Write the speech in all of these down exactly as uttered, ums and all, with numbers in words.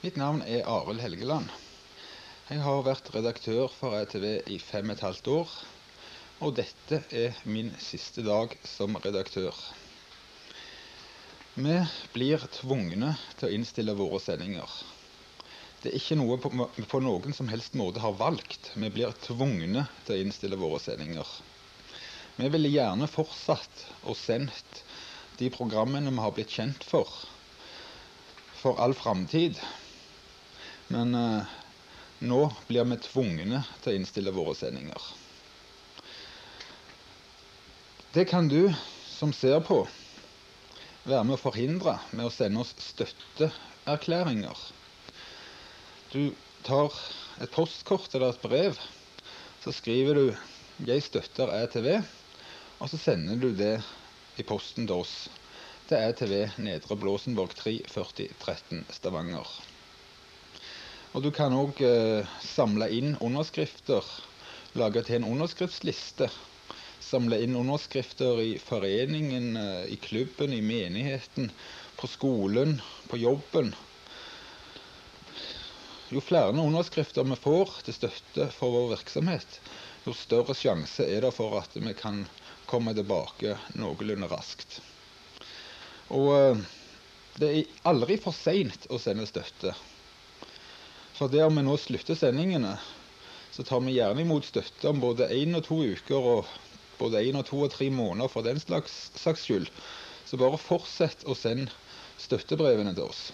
Mitt navn er Arild Helgeland. Jeg har vært redaktør for A T V i fem og et halvt år, og dette er min siste dag som redaktør. Vi blir tvungne til å innstille våre sendinger. Det er ikke noe vi på noen som helst måte har valgt. Vi blir tvungne til å innstille våre sendinger. Vi ville gjerne fortsatt og sendt de programmene vi har blitt kjent for, for all fremtid. Men eh, nå blir vi tvungne til å innstille våre sendinger. Det kan du som ser på være med å forhindre med å sende oss støtteerklæringer. Du tar et postkort eller et brev, så skriver du «Jeg støtter A T V», og så sender du det i posten til oss, til A T V Nedre Blåsenborg tre førti tretten Stavanger. Og du kan også eh, samle inn underskrifter, lage til en underskriftsliste, samle inn underskrifter i foreningen, eh, i klubben, i menigheten, på skolen, på jobben. Jo flere underskrifter vi får til støtte for vår virksomhet, jo større sjanse er det for at vi kan komme tilbake noenlunde raskt. Og eh, det er aldri for sent å sende støtte. For det om vi nå slutter sendingene, så tar vi gjerne imot støtte om både en og to uker, og både en og to og tre måneder for den slags, slags skyld. Så bare fortsett å sende støttebrevene til oss.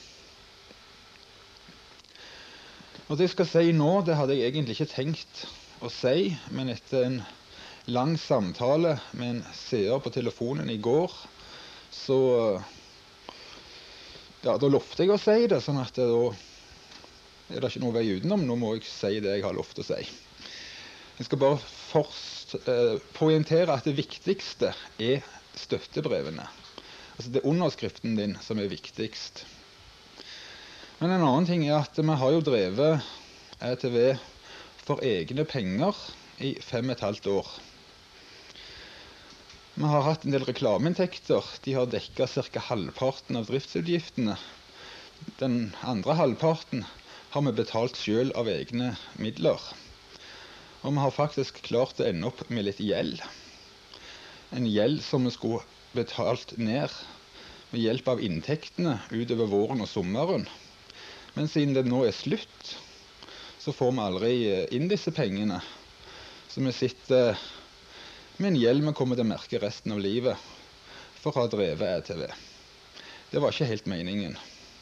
Og det jeg skal si nå, det hadde jeg egentlig ikke tenkt å si, men etter en lang samtale med en seer på telefonen i går, så ja, da lovte jeg å si det, sånn at det da er det ikke noe vei utenom. Nå må jeg si det jeg har lovt å si. Jeg skal bare først eh, poengtere at det viktigste er støttebrevene. Altså det er underskriften din som er viktigst. Men en annen ting er at vi har jo drevet A T V for egne penger i fem og et halvt år. Vi har hatt en del reklameinntekter. De har dekket ca. halvparten av driftsutgiftene. Den andre halvparten har vi betalt selv av egne midler. Og vi har faktisk klart å ende opp med litt gjeld. En gjeld som vi skulle betalt ned med hjelp av inntektene utover våren og sommeren. Men siden det nå er slutt, så får vi aldri inn disse pengene. Så vi sitter med en gjeld vi kommer til å merke resten av livet for å ha drevet A T V. Det var ikke helt meningen.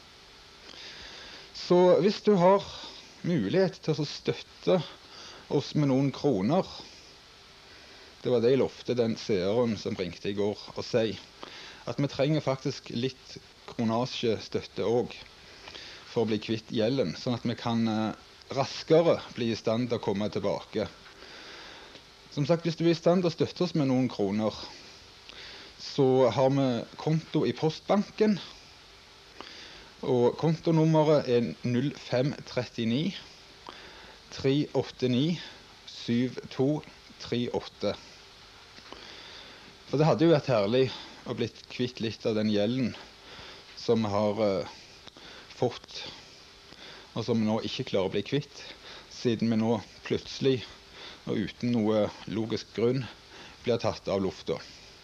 Så hvis du har mulighet til å støtte oss med noen kroner, det var det jeg lovte den seeren som ringte i går å si, at vi trenger faktisk litt kronasjestøtte også for å bli kvitt gjelden, sånn at vi kan eh, raskere bli i stand til å komme tilbake. Som sagt, hvis du er i stand til å støtte oss med noen kroner, så har vi konto i Postbanken, og kontonummeret er null fem tre ni tre åtte ni syv to tre åtte. For det hadde jo vært herlig å bli kvitt litt av den gjelden som vi har uh, fått, og som vi nå ikke klarer å bli kvitt, siden vi nå plutselig og uten noe logisk grunn blir tatt av lufta.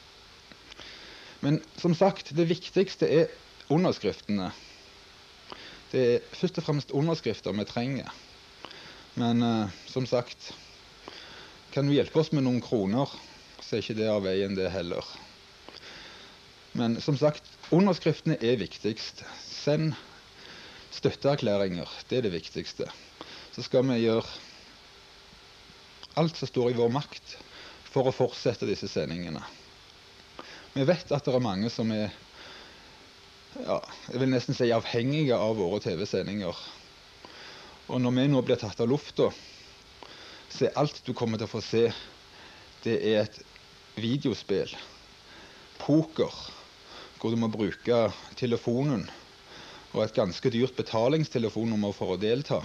Men som sagt, det viktigste er underskriftene. Det er først og fremst underskrifter vi trenger. Men eh, som sagt, kan du hjelpe oss med noen kroner, så er ikke det av veien det heller. Men som sagt, underskriftene er viktigst. Send støtteerklæringer, det er det viktigste. Så skal vi gjøre alt som står i vår makt for å fortsette disse sendingene. Vi vet at det er mange som er, ja, jeg vil nesten si avhengige av våre T V-sendinger. Og når vi nå blir tatt av lufta, så er alt du kommer til å få se, det er et videospill, poker, hvor du må bruke telefonen, og et ganske dyrt betalingstelefonnummer for å delta.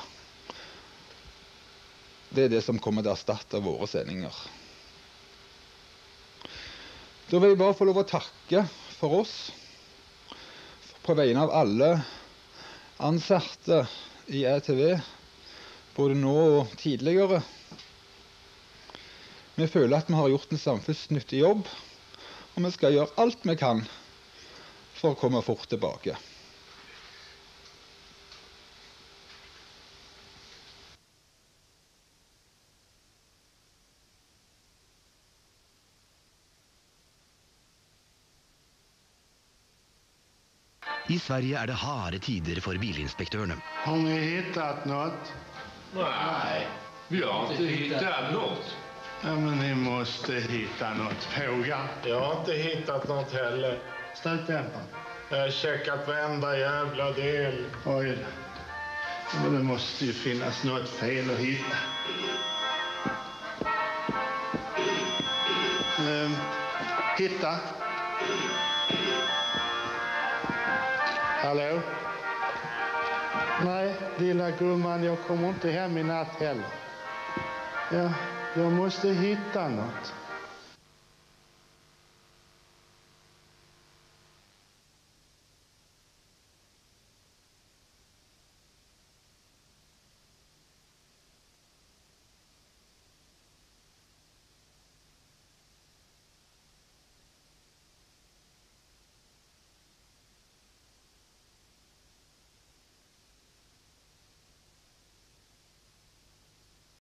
Det er det som kommer til å erstatte våre sendinger. Da vil jeg bare få lov å takke for oss, på vegne av alle ansatte, i E T V, både nå og tidligere. Vi føler at vi har gjort en samfunnsnyttig jobb, og vi skal gjøre alt vi kan for å komme fort tilbake. I Sverige er det harde tider for bilinspektørene. Har ni hittat något? Nej, vi har inte hittat något. Ja, men ni måste hitta något. Fråga. Jag har inte hittat något heller. Stötdämparen. Jag har checkat varenda jävla del. Oj då. Men det måste ju finnas något fel att hitta. Ehm, hitta. Hallå? Nej, lilla gumman, jag kommer inte hem i natt heller. Ja, jag måste hitta något.